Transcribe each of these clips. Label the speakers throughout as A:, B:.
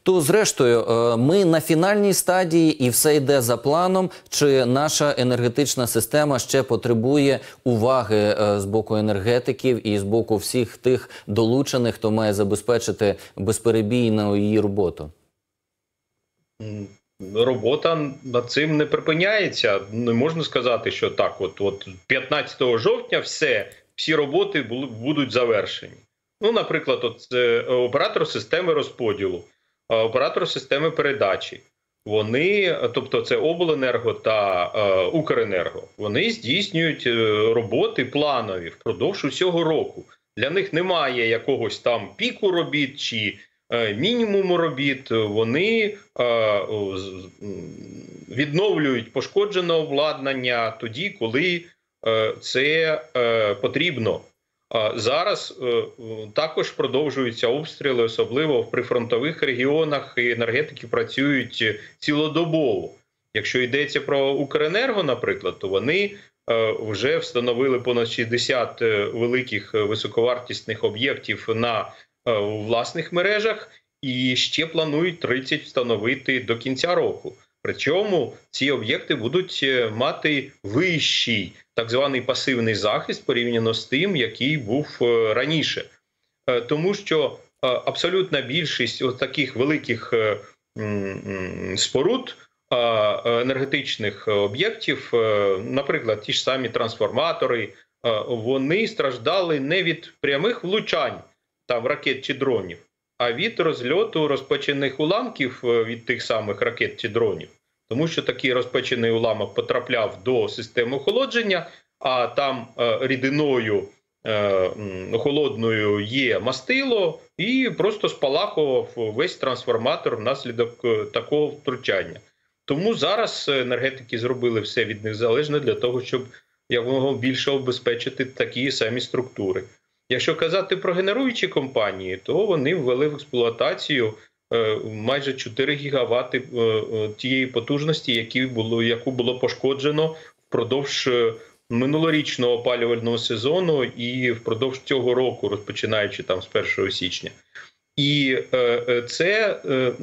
A: То, зрештою, ми на фінальній стадії і все йде за планом, чи наша енергетична система ще потребує уваги з боку енергетиків і з боку всіх тих долучених, хто має забезпечити безперебійну її роботу?
B: Робота над цим не припиняється. Не можна сказати, що так, от 15 жовтня всі роботи будуть завершені. Ну, наприклад, оператор системи розподілу, оператор системи передачі. Вони, тобто це обленерго та Укренерго, вони здійснюють роботи планові впродовж усього року. Для них немає якогось там піку робіт чи мінімуму робіт. Вони відновлюють пошкоджене обладнання тоді, коли це потрібно. Зараз також продовжуються обстріли, особливо в прифронтових регіонах, і енергетики працюють цілодобово. Якщо йдеться про Укренерго, наприклад, то вони вже встановили понад 60 великих високовартісних об'єктів на власних мережах і ще планують 30 встановити до кінця року. Причому ці об'єкти будуть мати вищий так званий пасивний захист порівняно з тим, який був раніше. Тому що абсолютна більшість ось таких великих споруд енергетичних об'єктів, наприклад, ті ж самі трансформатори, вони страждали не від прямих влучань там ракет чи дронів, а від розльоту розпечених уламків від тих самих ракет чи дронів. Тому що такий розпечений уламок потрапляв до системи охолодження, а там рідиною холодною є мастило, і просто спалахував весь трансформатор внаслідок такого втручання. Тому зараз енергетики зробили все від них залежне для того, щоб якомога більше обезпечити такі самі структури. Якщо казати про генеруючі компанії, то вони ввели в експлуатацію майже 4 гігавати тієї потужності, яку було пошкоджено впродовж минулорічного опалювального сезону і впродовж цього року, розпочинаючи там з 1 січня. І це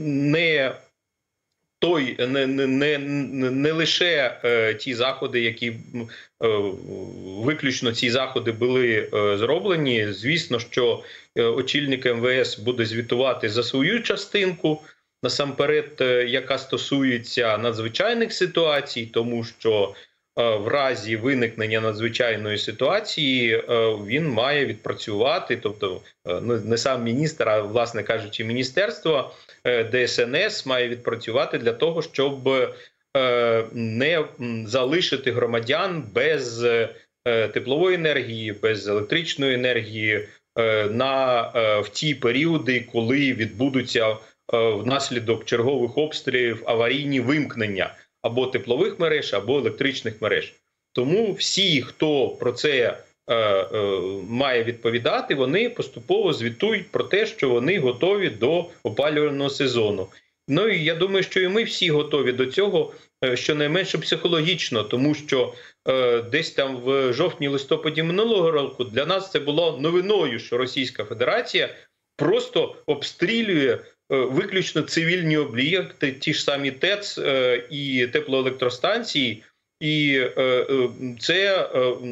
B: не лише ті заходи, які виключно ці заходи були зроблені. Звісно, що очільник МВС буде звітувати за свою частинку, насамперед, яка стосується надзвичайних ситуацій, тому що в разі виникнення надзвичайної ситуації він має відпрацювати, тобто не сам міністр, а, власне кажучи, міністерство, ДСНС має відпрацювати для того, щоб не залишити громадян без теплової енергії, без електричної енергії в ті періоди, коли відбудуться внаслідок чергових обстрілів аварійні вимкнення або теплових мереж, або електричних мереж. Тому всі, хто про це має відповідати, вони поступово звітують про те, що вони готові до опалювального сезону. Ну і я думаю, що і ми всі готові до цього, щонайменше психологічно, тому що десь там в жовтні-листопаді минулого року для нас це було новиною, що Російська Федерація просто обстрілює виключно цивільні об'єкти, ті ж самі ТЕЦ і теплоелектростанції. І це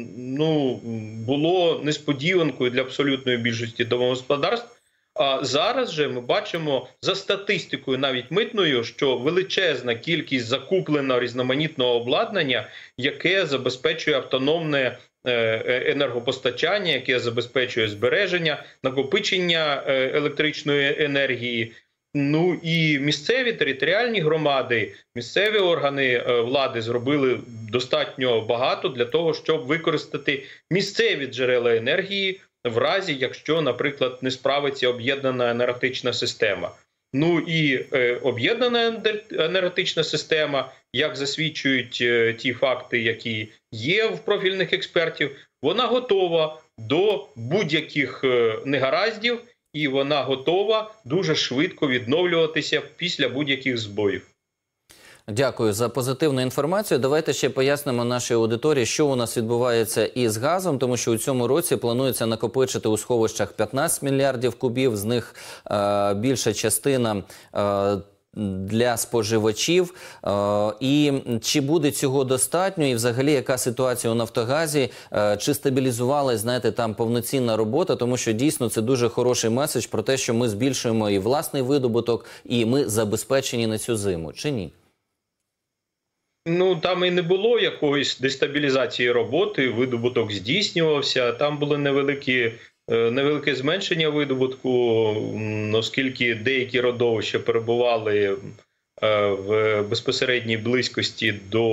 B: було несподіванкою для абсолютної більшості домогосподарств. А зараз же ми бачимо за статистикою навіть митною, що величезна кількість закупленого різноманітного обладнання, яке забезпечує автономне енергопостачання, яке забезпечує збереження, накопичення електричної енергії. Ну і місцеві територіальні громади, місцеві органи влади зробили достатньо багато для того, щоб використати місцеві джерела енергії в разі, якщо, наприклад, не справиться об'єднана енергетична система. Ну і об'єднана енергетична система, як засвідчують ті факти, які є в профільних експертів, вона готова до будь-яких негараздів, і вона готова дуже швидко відновлюватися після будь-яких збоїв.
A: Дякую за позитивну інформацію. Давайте ще пояснимо нашій аудиторії, що у нас відбувається із газом, тому що у цьому році планується накопичити у сховищах 15 мільярдів кубів, з них більша частина для споживачів. І чи буде цього достатньо? І взагалі, яка ситуація у «Нафтогазі»? Чи стабілізувалась, знаєте, там повноцінна робота? Тому що дійсно це дуже хороший меседж про те, що ми збільшуємо і власний видобуток, і ми забезпечені на цю зиму. Чи ні?
B: Ну, там і не було якоїсь дестабілізації роботи, видобуток здійснювався, там було невелике зменшення видобутку, оскільки деякі родовища перебували в безпосередній близькості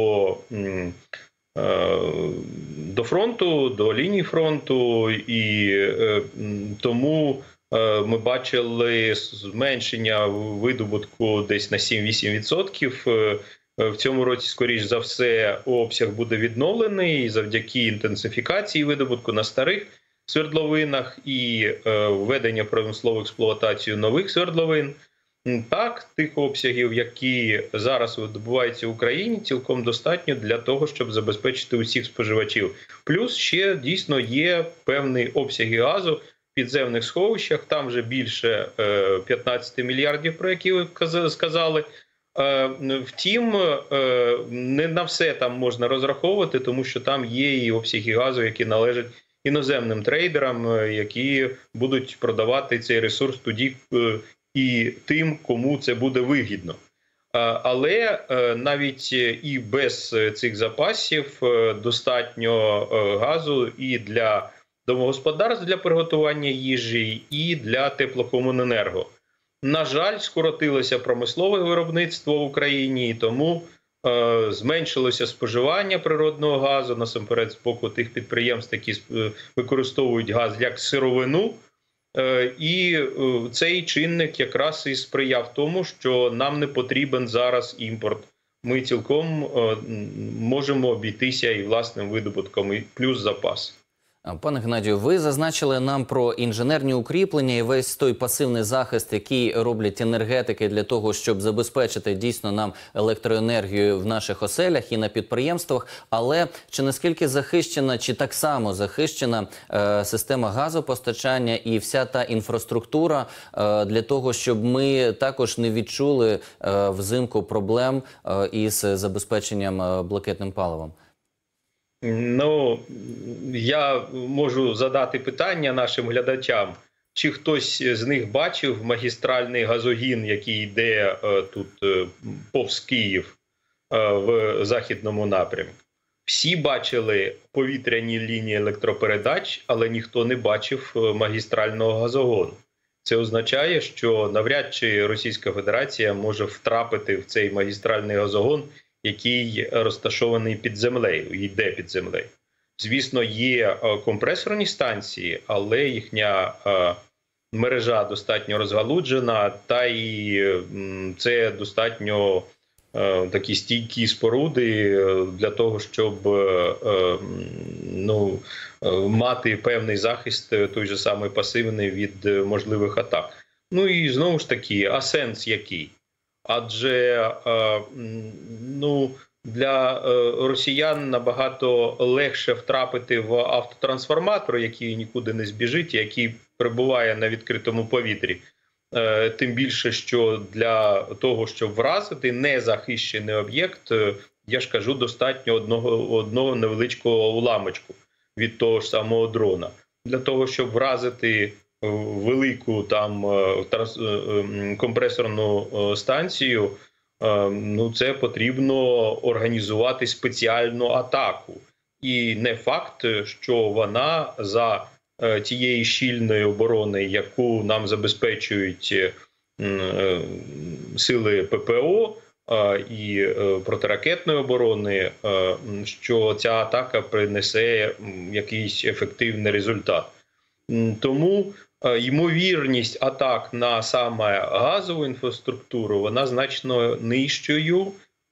B: до фронту, до лінії фронту, і тому ми бачили зменшення видобутку десь на 7-8%. В цьому році, скоріш за все, обсяг буде відновлений завдяки інтенсифікації видобутку на старих свердловинах і введення в промислову експлуатацію нових свердловин. Так, тих обсягів, які зараз видобуваються в Україні, цілком достатньо для того, щоб забезпечити усіх споживачів. Плюс ще дійсно є певні обсяги газу в підземних сховищах, там вже більше 15 мільярдів, про які ви сказали. Втім, не на все там можна розраховувати, тому що там є і обсяги газу, які належать іноземним трейдерам, які будуть продавати цей ресурс тоді і тим, кому це буде вигідно. Але навіть і без цих запасів достатньо газу і для домогосподарств для приготування їжі, і для теплокомуненерго. На жаль, скоротилося промислове виробництво в Україні, і тому зменшилося споживання природного газу, насамперед з боку тих підприємств, які використовують газ як сировину. І цей чинник якраз і сприяв тому, що нам не потрібен зараз імпорт. Ми цілком можемо обійтися і власним видобутком, і плюс запас.
A: Пане Геннадію, ви зазначили нам про інженерні укріплення і весь той пасивний захист, який роблять енергетики для того, щоб забезпечити дійсно нам електроенергію в наших оселях і на підприємствах. Але чи наскільки захищена, чи так само захищена система газопостачання і вся та інфраструктура для того, щоб ми також не відчули взимку проблем із забезпеченням блакитним паливом?
B: Ну, я можу задати питання нашим глядачам, чи хтось з них бачив магістральний газогін, який йде тут повз Київ в західному напрямку. Всі бачили повітряні лінії електропередач, але ніхто не бачив магістрального газогону. Це означає, що навряд чи Російська Федерація може втрапити в цей магістральний газогон, який розташований під землею, йде під землею. Звісно, є компресорні станції, але їхня мережа достатньо розгалуджена, та і це достатньо такі стійкі споруди для того, щоб мати певний захист, той же самий пасивний, від можливих атак. Ну і знову ж таки, а сенс який? Адже для росіян набагато легше втрапити в автотрансформатор, який нікуди не збіжить, який перебуває на відкритому повітрі. Тим більше, що для того, щоб вразити незахищений об'єкт, я ж кажу, достатньо одного невеличкого уламочку від того ж самого дрона. Для того, щоб вразити велику компресорну станцію, це потрібно організувати спеціальну атаку. І не факт, що вона за тієї щільної оборони, яку нам забезпечують сили ППО і протиракетної оборони, що ця атака принесе якийсь ефективний результат. Тому ймовірність атак на саме газову інфраструктуру, вона значно нижчою,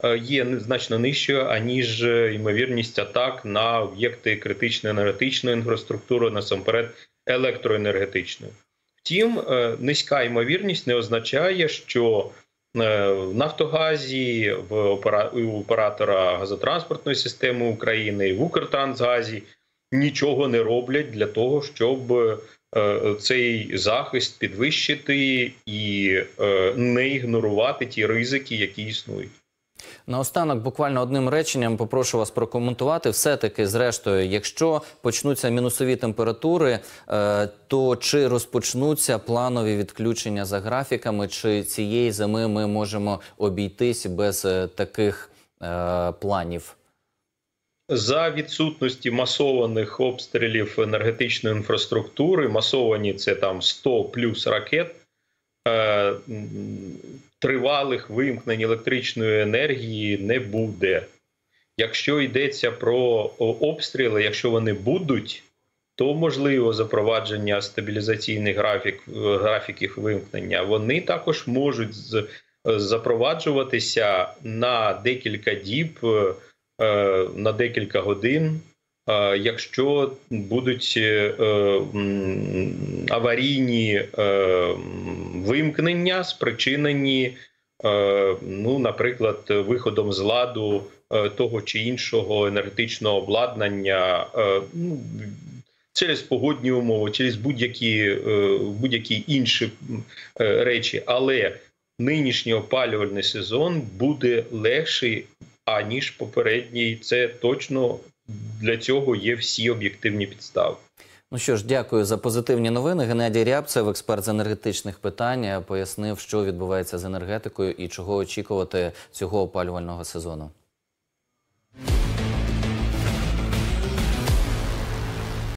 B: аніж ймовірність атак на об'єкти критичної енергетичної інфраструктури, насамперед електроенергетичної. Втім, низька ймовірність не означає, що в Нафтогазі, у оператора газотранспортної системи України, в Укртрансгазі нічого не роблять для того, щоб цей захист підвищити і не ігнорувати ті ризики, які існують.
A: Наостанок, буквально одним реченням попрошу вас прокоментувати. Все-таки, зрештою, якщо почнуться мінусові температури, то чи розпочнуться планові відключення за графіками, чи цієї зими ми можемо обійтись без таких планів?
B: За відсутності масованих обстрілів енергетичної інфраструктури, масовані це там 100 плюс ракет, тривалих вимкнень електричної енергії не буде. Якщо йдеться про обстріли, якщо вони будуть, то можливо запровадження стабілізаційних графіків вимкнення. Вони також можуть запроваджуватися на декілька діб, на декілька годин, якщо будуть аварійні вимкнення, спричинені, наприклад, виходом з ладу того чи іншого енергетичного обладнання, через погодні умови, через будь-які інші речі. Але нинішній опалювальний сезон буде легший, аніж попередній. Це точно, для цього є всі об'єктивні підстави.
A: Ну що ж, дякую за позитивні новини. Геннадій Рябцев, експерт з енергетичних питань, пояснив, що відбувається з енергетикою і чого очікувати цього опалювального сезону.